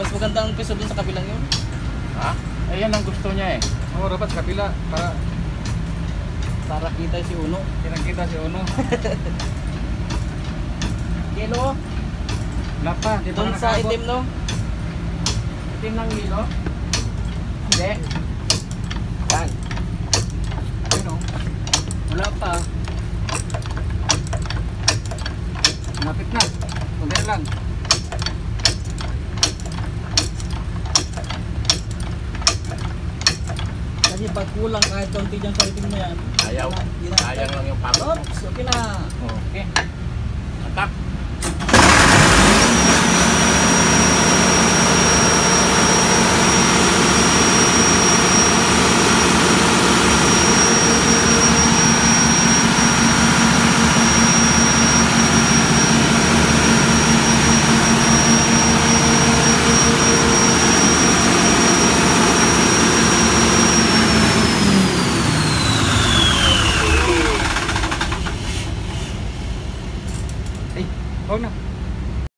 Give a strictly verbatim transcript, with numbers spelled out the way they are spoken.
mas maganda ang piso dun sa kabilang yun. Ha? Ayan ang gusto niya eh. Oo, dapat sa kabila para Para kita si Uno. kinakita si Uno. Kilo? Wala pa, di pa Dun sa nakabot. itim, no? Itim ng kilo? Hindi. Yan. Ayun o. Wala pa. Napit na. Kunti na lang. Kasi pag kulang kahit konti dyan sa itim na yan. Ayaw. yun ang- Sayang lang yung pagod. Oops, okay na. Okay. Atak. Ay, huwag na.